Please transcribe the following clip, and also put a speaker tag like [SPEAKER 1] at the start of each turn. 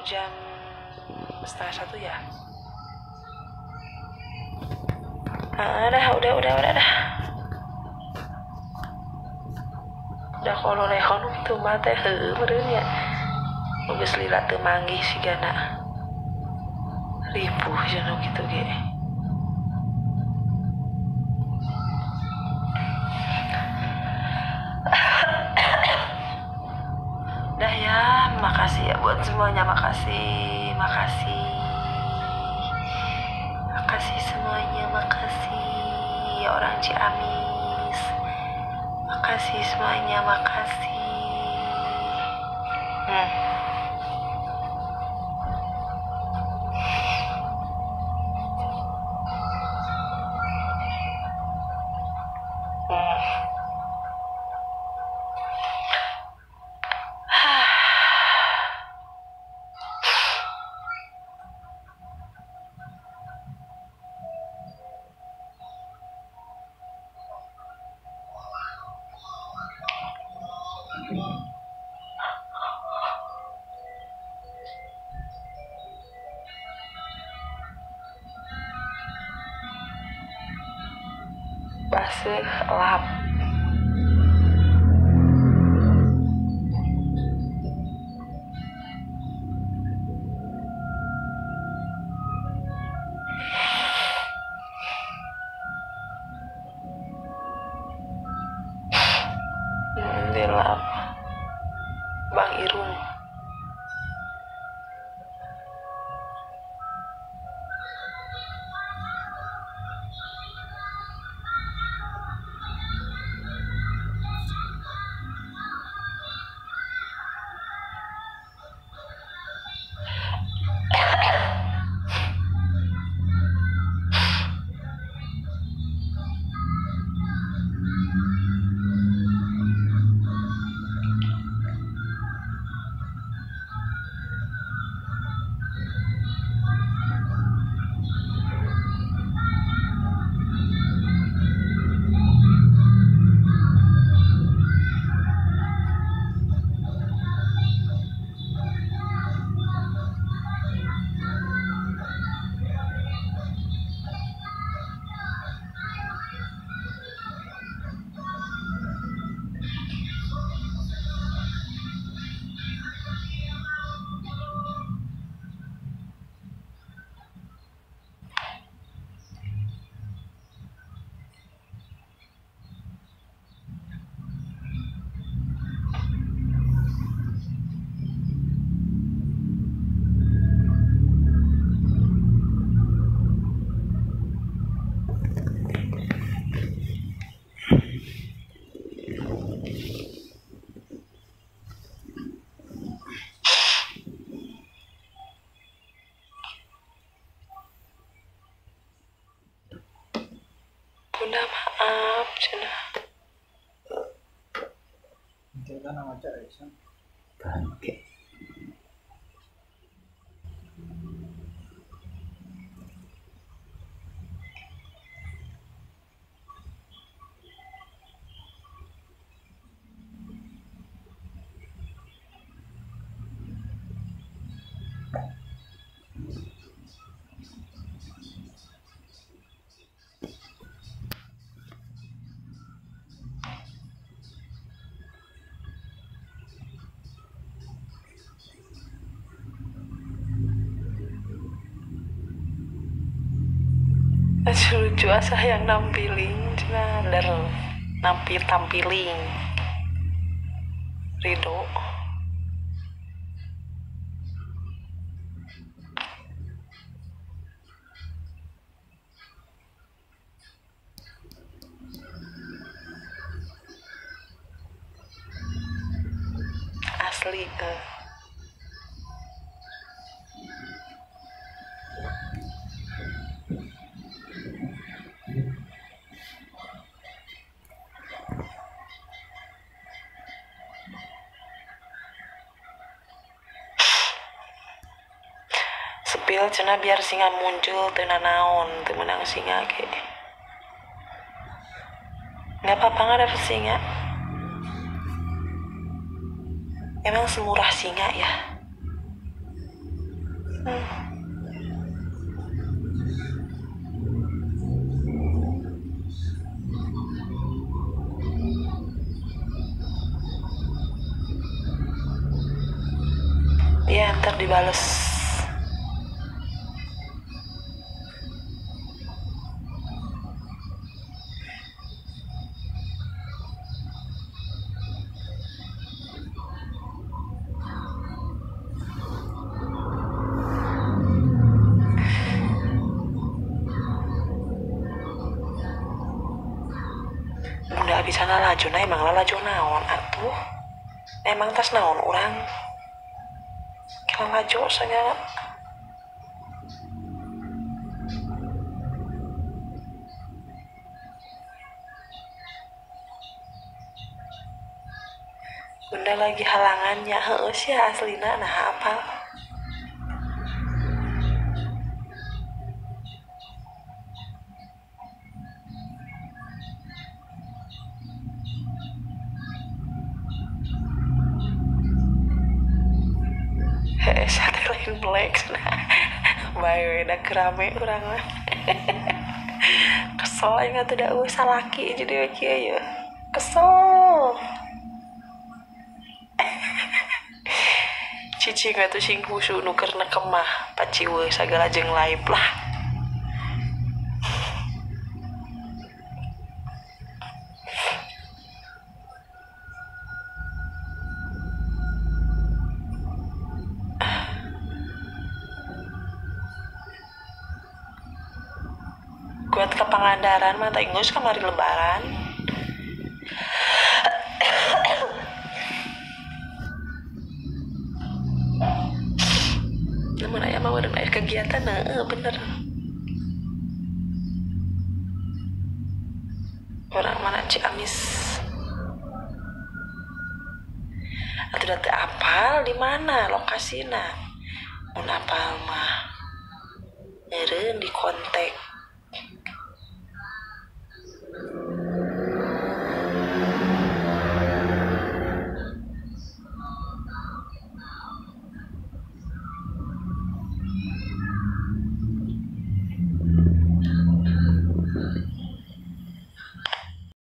[SPEAKER 1] jam 12:30 ya. Udah kalau lehon itu mah teh meureun ya. Geus lila teu manggih sigana. Ripuh cenah kitu ge. Dah ya, makasih ya buat semuanya, makasih semuanya, makasih ya orang Ciamis, makasih semuanya, makasih. Baseuh lap. Dilap. Bang Irung. Bunda maaf cenah.
[SPEAKER 2] Itu kan nama cara Isan.
[SPEAKER 3] Bangke.
[SPEAKER 1] Lucu asa yang nampiling cenah tampiling Ridho. Asli sepil cenah biar singa muncul teu nanaon, teu menang singa ge. Nggak apa-apa nggak dapet singa. Emang semurah singa ya. Ya ntar dibales. Bunda bisa laju na emang laju naon atuh. Emang tas naon orang. Kira laju segala. Bunda lagi halangannya heuh sih aslina nah apa. Sate lain melek bae da kerame urang mah. Kesel aing atuh da eueuh salaki jadi kieu ya. Kesel. Cicing atuh sing husu nu keur nekemah paciweuh sagala jeung live lah. Kuat ke Pangandaran mah teh geus kamari lebaran. Namun aya mah udah aya kegiatan bener. Orang mana Ciamis. Atuh da teu apal di mana lokasina. Mun apal mah eureun di kontak.